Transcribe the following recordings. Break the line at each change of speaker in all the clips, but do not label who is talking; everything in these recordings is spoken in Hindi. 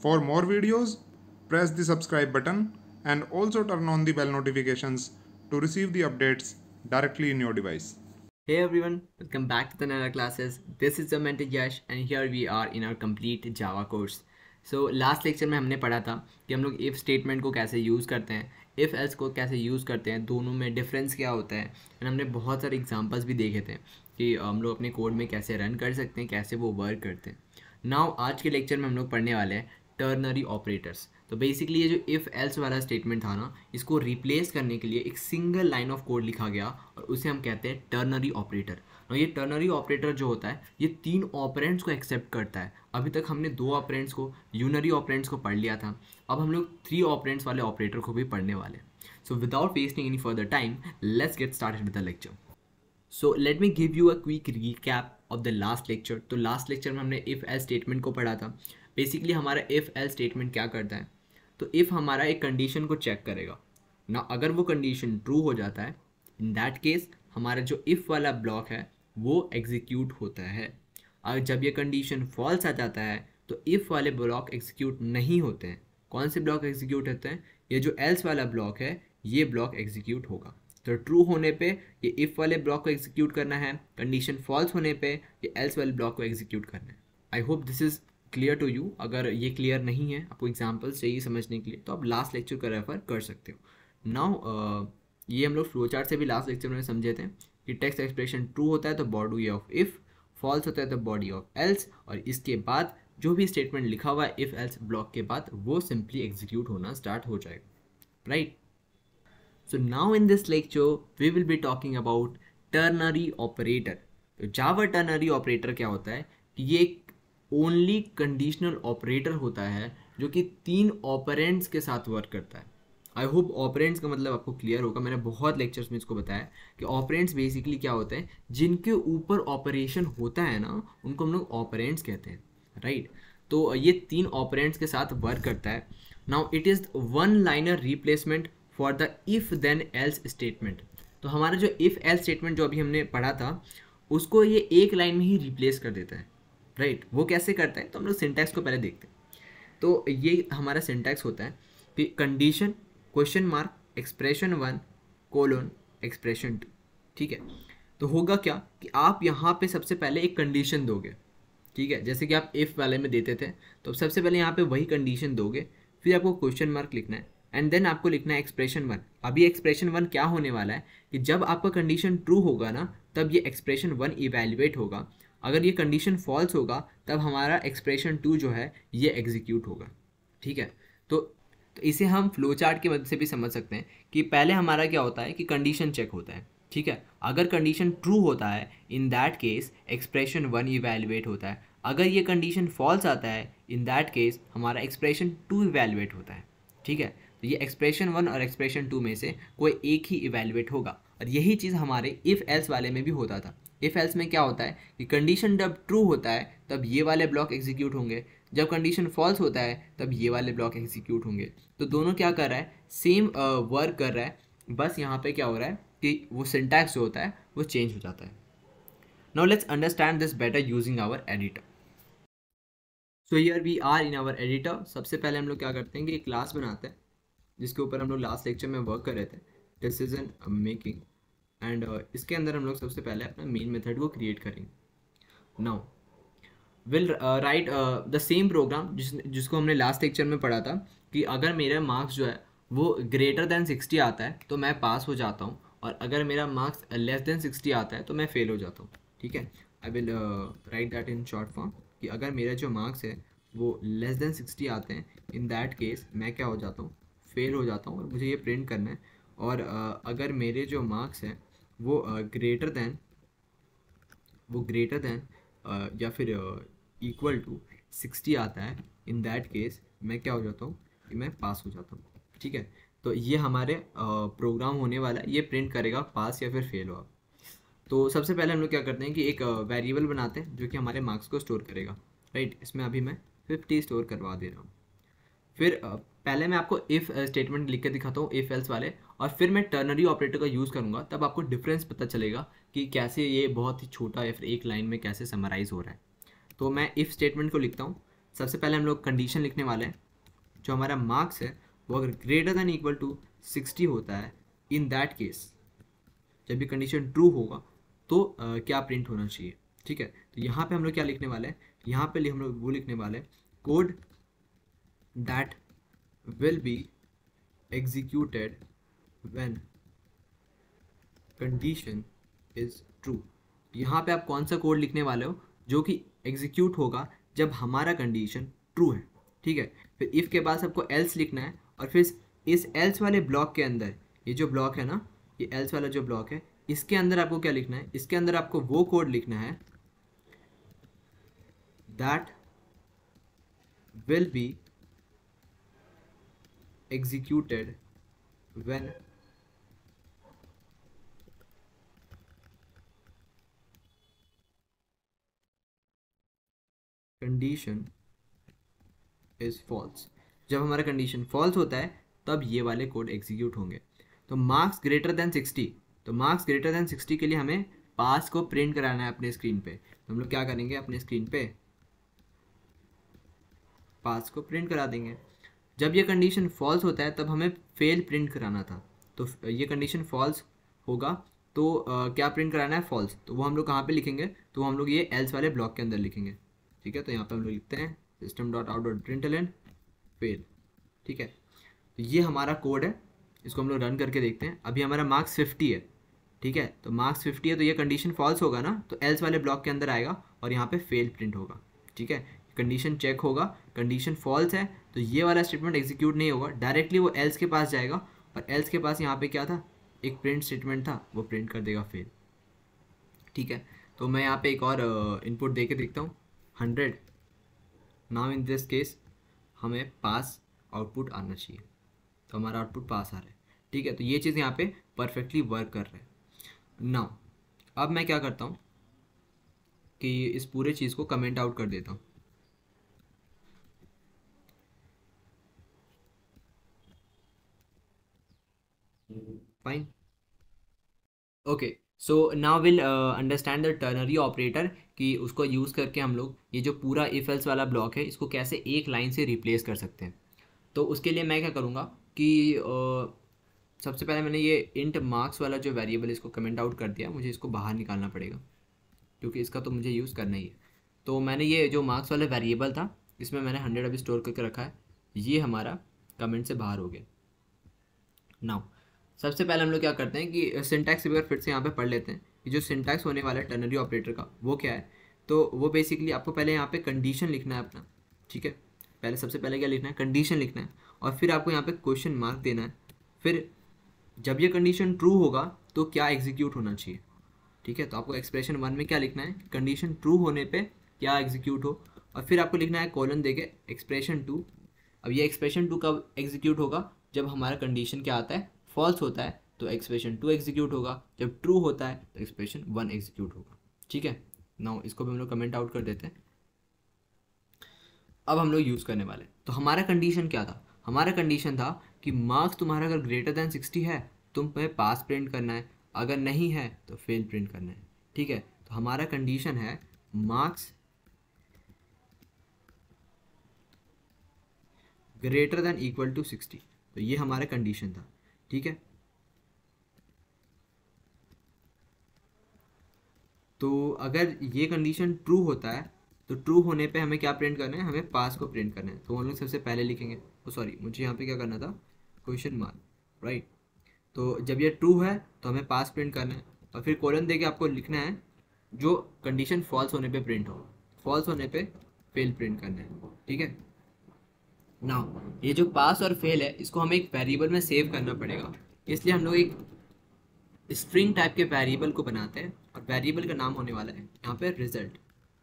For more videos, press the subscribe button and also turn on the bell notifications to receive the updates directly in your device.
Hey everyone, welcome back to the Nana classes. This is the mentor Yash and here we are in our complete Java course. So last lecture में हमने पढ़ा था कि हम लोग if statement को कैसे यूज़ करते हैं, if else को कैसे यूज़ करते हैं, दोनों में डिफरेंस क्या होता है एंड हमने बहुत सारे एग्जांपल्स भी देखे थे कि हम लोग अपने कोड में कैसे रन कर सकते हैं, कैसे वो वर्क करते हैं. नाउ आज के लेक्चर में हम लोग पढ़ने वाले हैं टर्नरी ऑपरेटर्स. तो बेसिकली ये जो इफ़ एल्स वाला स्टेटमेंट था ना, इसको रिप्लेस करने के लिए एक सिंगल लाइन ऑफ कोड लिखा गया और उसे हम कहते हैं टर्नरी ऑपरेटर. और ये टर्नरी ऑपरेटर जो होता है ये 3 ऑपरेंड्स को एक्सेप्ट करता है. अभी तक हमने 2 ऑपरेंड्स को, यूनरी ऑपरेंड्स को पढ़ लिया था. अब हम लोग 3 ऑपरेंड्स वाले ऑपरेटर को भी पढ़ने वाले. So without wasting any further time, let's get started with the lecture. So let me give you a quick recap of the last lecture. तो लास्ट लेक्चर में हमने इफ़ एल्स स्टेटमेंट को पढ़ा था. बेसिकली हमारा इफ़ एल्स स्टेटमेंट क्या करता है, तो इफ़ हमारा एक कंडीशन को चेक करेगा ना, अगर वो कंडीशन ट्रू हो जाता है, इन दैट केस हमारा जो इफ़ वाला ब्लॉक है वो एग्जीक्यूट होता है. और जब ये कंडीशन फॉल्स आ जाता है तो इफ़ वाले ब्लॉक एग्जीक्यूट नहीं होते हैं. कौन से ब्लॉक एग्जीक्यूट होते हैं? ये जो एल्स वाला ब्लॉक है ये ब्लॉक एग्जीक्यूट होगा. तो ट्रू होने पे ये इफ़ वाले ब्लॉक को एग्जीक्यूट करना है, कंडीशन फॉल्स होने पे ये एल्स वाले ब्लॉक को एग्जीक्यूट करना है. I hope this is clear to you. अगर ये क्लियर नहीं है, आपको एग्जांपल्स चाहिए समझने के लिए, तो आप लास्ट लेक्चर का रेफर कर सकते हो. नाउ ये हम लोग फ्लो चार्ट से भी लास्ट लेक्चर में समझे थे कि टेक्स्ट एक्सप्रेशन ट्रू होता है तो बॉडी ऑफ इफ़, फॉल्स होता है तो बॉडी ऑफ एल्स, और इसके बाद जो भी स्टेटमेंट लिखा हुआ है इफ़ एल्स ब्लॉक के बाद वो सिंपली एग्जीक्यूट होना स्टार्ट हो जाएगा. Right. So now in this lecture we will be talking about ternary operator. तो Java ternary operator क्या होता है कि ये एक ओनली कंडीशनल ऑपरेटर होता है जो कि 3 ऑपरेंड्स के साथ वर्क करता है. आई होप ऑपरेंड्स का मतलब आपको क्लियर होगा. मैंने बहुत लेक्चर्स में इसको बताया कि ऑपरेंड्स बेसिकली क्या होते हैं, जिनके ऊपर ऑपरेशन होता है ना, उनको हम लोग ऑपरेंड्स कहते हैं. राइट. तो ये 3 ऑपरेंड्स के साथ वर्क करता है. Now it is one liner replacement for the if then else statement. तो हमारा जो इफ़ एल्स स्टेटमेंट जो अभी हमने पढ़ा था उसको ये एक लाइन में ही रिप्लेस कर देता है. राइट. वो कैसे करता है, तो हम लोग सिंटैक्स को पहले देखते हैं. तो ये हमारा सिंटैक्स होता है कि condition question mark expression 1 colon expression 2. ठीक है. तो होगा क्या कि आप यहाँ पे सबसे पहले एक कंडीशन दोगे. ठीक है. जैसे कि आप इफ़ वाले में देते थे, तो सबसे पहले यहाँ पे वही कंडीशन दोगे, फिर आपको क्वेश्चन मार्क लिखना है एंड देन आपको लिखना है एक्सप्रेशन 1. अभी एक्सप्रेशन 1 क्या होने वाला है कि जब आपका कंडीशन ट्रू होगा ना, तब ये एक्सप्रेशन 1 इवेल्युएट होगा. अगर ये कंडीशन फॉल्स होगा तब हमारा एक्सप्रेशन 2 जो है ये एग्जीक्यूट होगा. ठीक है. तो इसे हम फ्लो चार्ट की मदद से भी समझ सकते हैं कि पहले हमारा क्या होता है कि कंडीशन चेक होता है. ठीक है. अगर कंडीशन ट्रू होता है, in that case expression 1 evaluate होता है. अगर ये कंडीशन फॉल्स आता है, इन दैट केस हमारा एक्सप्रेशन 2 इवेल्युएट होता है. ठीक है. तो ये एक्सप्रेशन 1 और एक्सप्रेशन 2 में से कोई एक ही इवेल्युएट होगा. और यही चीज़ हमारे इफ़ एल्स वाले में भी होता था. इफ़ एल्स में क्या होता है कि कंडीशन जब ट्रू होता है तब ये वाले ब्लॉक एग्जीक्यूट होंगे, जब कंडीशन फॉल्स होता है तब ये वाले ब्लॉक एग्जीक्यूट होंगे. तो दोनों क्या कर रहा है, सेम वर्क कर रहा है. बस यहाँ पे क्या हो रहा है कि वो सिंटैक्स जो होता है वो चेंज हो जाता है. Now let's understand this better using our editor. So here we are in our editor. सबसे पहले हम लोग क्या करते हैं कि एक क्लास बनाते हैं जिसके ऊपर हम लोग लास्ट लेक्चर में वर्क कर रहे थे, डिसीजन मेकिंग. एंड इसके अंदर हम लोग सबसे पहले अपना मेन मेथड को क्रिएट करेंगे. Now will write the same program जिसको हमने लास्ट लेक्चर में पढ़ा था कि अगर मेरा मार्क्स जो है वो ग्रेटर दैन 60 आता है तो मैं पास हो जाता हूँ, और अगर मेरा मार्क्स लेस दैन 60 आता है तो मैं फेल हो जाता हूँ. ठीक है. I will write that in short form कि अगर मेरा जो मार्क्स है वो लेस दैन 60 आते हैं, इन दैट केस मैं क्या हो जाता हूँ, फेल हो जाता हूँ, और मुझे ये प्रिंट करना है. और अगर मेरे जो मार्क्स हैं वो ग्रेटर दैन या फिर इक्वल टू 60 आता है, इन दैट केस मैं क्या हो जाता हूँ कि मैं पास हो जाता हूँ. ठीक है. तो ये हमारे प्रोग्राम होने वाला है, ये प्रिंट करेगा पास या फिर फेल हो आप. तो सबसे पहले हम लोग क्या करते हैं कि एक वेरिएबल बनाते हैं जो कि हमारे मार्क्स को स्टोर करेगा. राइट. इसमें अभी मैं 50 स्टोर करवा दे रहा हूँ. फिर पहले मैं आपको इफ़ स्टेटमेंट लिख के दिखाता हूँ, इफ़ एल्स वाले, और फिर मैं टर्नरी ऑपरेटर का यूज़ करूँगा. तब आपको डिफरेंस पता चलेगा कि कैसे ये बहुत ही छोटा या फिर एक लाइन में कैसे समराइज़ हो रहा है. तो मैं इफ़ स्टेटमेंट को लिखता हूँ. सबसे पहले हम लोग कंडीशन लिखने वाले हैं, जो हमारा मार्क्स है वो अगर ग्रेटर देन इक्वल टू 60 होता है, इन दैट केस जब भी कंडीशन ट्रू होगा तो क्या प्रिंट होना चाहिए। ठीक है, तो यहाँ पे हम लोग क्या लिखने वाले हैं, यहाँ पे हम लोग वो लिखने वाले हैं code that will be executed when condition is true. यहाँ पे आप कौन सा कोड लिखने वाले हो, जो कि एग्जीक्यूट होगा जब हमारा कंडीशन ट्रू है। ठीक है, फिर इफ़ के बाद आपको एल्स लिखना है, और फिर इस एल्स वाले ब्लॉक के अंदर, ये जो ब्लॉक है ना, ये एल्स वाला जो ब्लॉक है, इसके अंदर आपको क्या लिखना है, इसके अंदर आपको वो कोड लिखना है that will be executed when condition is false. जब हमारा कंडीशन फॉल्स होता है तब ये वाले कोड एग्जीक्यूट होंगे। तो मार्क्स ग्रेटर देन 60, तो मार्क्स ग्रेटर देन 60 के लिए हमें पास को प्रिंट कराना है अपने स्क्रीन पे। तो हम लोग क्या करेंगे, अपने स्क्रीन पे पास को प्रिंट करा देंगे। जब ये कंडीशन फॉल्स होता है तब हमें फेल प्रिंट कराना था, तो ये कंडीशन फॉल्स होगा तो क्या प्रिंट कराना है, फॉल्स। तो वो हम लोग कहाँ पे लिखेंगे, तो हम लोग ये एल्स वाले ब्लॉक के अंदर लिखेंगे। ठीक है, तो यहाँ पे हम लोग लिखते हैं system dot out dot println fail. ठीक है, तो ये हमारा कोड है, इसको हम लोग रन करके देखते हैं। अभी हमारा मार्क्स 50 है। ठीक है, तो मार्क्स 50 है तो ये कंडीशन फॉल्स होगा ना, तो एल्स वाले ब्लॉक के अंदर आएगा और यहाँ पे फेल प्रिंट होगा। ठीक है, कंडीशन चेक होगा, कंडीशन फॉल्स है तो ये वाला स्टेटमेंट एग्जीक्यूट नहीं होगा, डायरेक्टली वो एल्स के पास जाएगा, और एल्स के पास यहाँ पे क्या था, एक प्रिंट स्टेटमेंट था, वो प्रिंट कर देगा फेल। ठीक है, तो मैं यहाँ पे एक और इनपुट दे के देखता हूँ 100। नाउ इन दिस केस हमें पास आउटपुट आना चाहिए, तो हमारा आउटपुट पास आ रहा है। ठीक है, तो ये चीज़ यहाँ पे परफेक्टली वर्क कर रहा है। नाउ अब मैं क्या करता हूँ कि इस पूरे चीज़ को कमेंट आउट कर देता हूँ। Fine, okay, so now will understand the ternary operator, कि उसको यूज़ करके हम लोग ये जो पूरा इफ एल्स वाला ब्लॉक है इसको कैसे एक लाइन से रिप्लेस कर सकते हैं। तो उसके लिए मैं क्या करूँगा कि सबसे पहले मैंने ये इंट मार्क्स वाला जो वेरिएबल इसको कमेंट आउट कर दिया, मुझे इसको बाहर निकालना पड़ेगा क्योंकि इसका तो मुझे यूज़ करना ही है। तो मैंने ये जो मार्क्स वाला वेरिएबल था इसमें मैंने 100 अभी स्टोर करके रखा है, ये हमारा कमेंट से बाहर हो गया। नाउ सबसे पहले हम लोग क्या करते हैं कि सिंटैक्स एक बार फिर से यहाँ पे पढ़ लेते हैं कि जो सिंटैक्स होने वाला है टर्नरी ऑपरेटर का वो क्या है। तो वो बेसिकली आपको पहले यहाँ पे कंडीशन लिखना है अपना। ठीक है, पहले सबसे पहले क्या लिखना है, कंडीशन लिखना है, और फिर आपको यहाँ पे क्वेश्चन मार्क देना है। फिर जब ये कंडीशन ट्रू होगा तो क्या एग्जीक्यूट होना चाहिए। ठीक है, तो आपको एक्सप्रेशन 1 में क्या लिखना है, कंडीशन ट्रू होने पे क्या एग्जीक्यूट हो, और फिर आपको लिखना है कोलन देके एक्सप्रेशन 2। अब ये एक्सप्रेशन 2 कब एग्जीक्यूट होगा, जब हमारा कंडीशन क्या आता है, फॉल्स होता है तो एक्सप्रेशन 2 एग्जीक्यूट होगा, जब ट्रू होता है तो एक्सप्रेशन 1 एग्जीक्यूट होगा। ठीक है, नाउ इसको भी हम लोग कमेंट आउट कर देते हैं। अब हम लोग यूज़ करने वाले, तो हमारा कंडीशन क्या था, हमारा कंडीशन था कि मार्क्स तुम्हारा अगर ग्रेटर देन 60 है तुम्हें पास प्रिंट करना है, अगर नहीं है तो फेल प्रिंट करना है। ठीक है, तो हमारा कंडीशन है marks greater than equal to 60, तो ये हमारा कंडीशन था। ठीक है, तो अगर ये कंडीशन ट्रू होता है तो ट्रू होने पे हमें क्या प्रिंट करना है, हमें पास को प्रिंट करना है। तो हम लोग सबसे पहले लिखेंगे, ओ सॉरी मुझे यहाँ पे क्या करना था, क्वेश्चन मार्क, राइट। तो जब ये ट्रू है तो हमें पास प्रिंट करना है, और फिर कोलन दे के आपको लिखना है जो कंडीशन फॉल्स होने पे प्रिंट हो, फॉल्स होने पे फेल प्रिंट करना है। ठीक है, नाउ ये जो पास और फेल है इसको हमें एक वेरिएबल में सेव करना पड़ेगा, इसलिए हम लोग एक स्ट्रिंग टाइप के वेरिएबल को बनाते हैं, और वेरिएबल का नाम होने वाला है यहाँ पे रिजल्ट।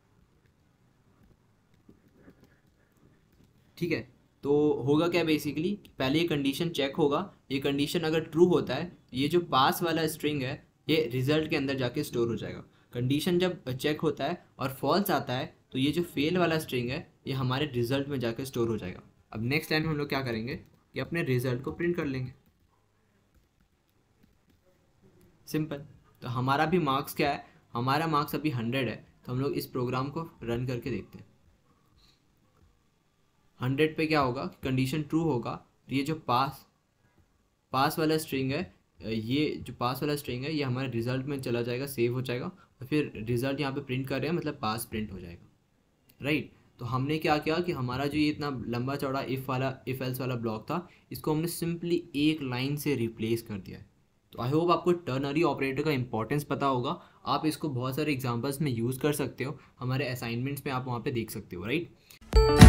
ठीक है, तो होगा क्या बेसिकली, पहले ये कंडीशन चेक होगा, ये कंडीशन अगर ट्रू होता है ये जो पास वाला स्ट्रिंग है ये रिजल्ट के अंदर जाके स्टोर हो जाएगा। कंडीशन जब चेक होता है और फॉल्स आता है तो ये जो फेल वाला स्ट्रिंग है ये हमारे रिजल्ट में जाके स्टोर हो जाएगा। अब नेक्स्ट लाइन में हम लोग क्या करेंगे कि अपने रिजल्ट को प्रिंट कर लेंगे, सिंपल। तो हमारा भी मार्क्स क्या है, हमारा मार्क्स अभी 100 है, तो हम लोग इस प्रोग्राम को रन करके देखते हैं। 100 पे क्या होगा, कंडीशन ट्रू होगा, ये जो पास वाला स्ट्रिंग है, ये जो पास वाला स्ट्रिंग है ये हमारे रिजल्ट में चला जाएगा, सेव हो जाएगा, और फिर रिजल्ट यहाँ पे प्रिंट कर रहे हैं मतलब पास प्रिंट हो जाएगा, राइट। तो हमने क्या किया कि हमारा जो ये इतना लंबा चौड़ा इफ़ एल्स वाला ब्लॉक था, इसको हमने सिंपली एक लाइन से रिप्लेस कर दिया है। तो आई होप आपको टर्नरी ऑपरेटर का इंपॉर्टेंस पता होगा, आप इसको बहुत सारे एग्जांपल्स में यूज़ कर सकते हो, हमारे असाइनमेंट्स में आप वहाँ पे देख सकते हो, राइट।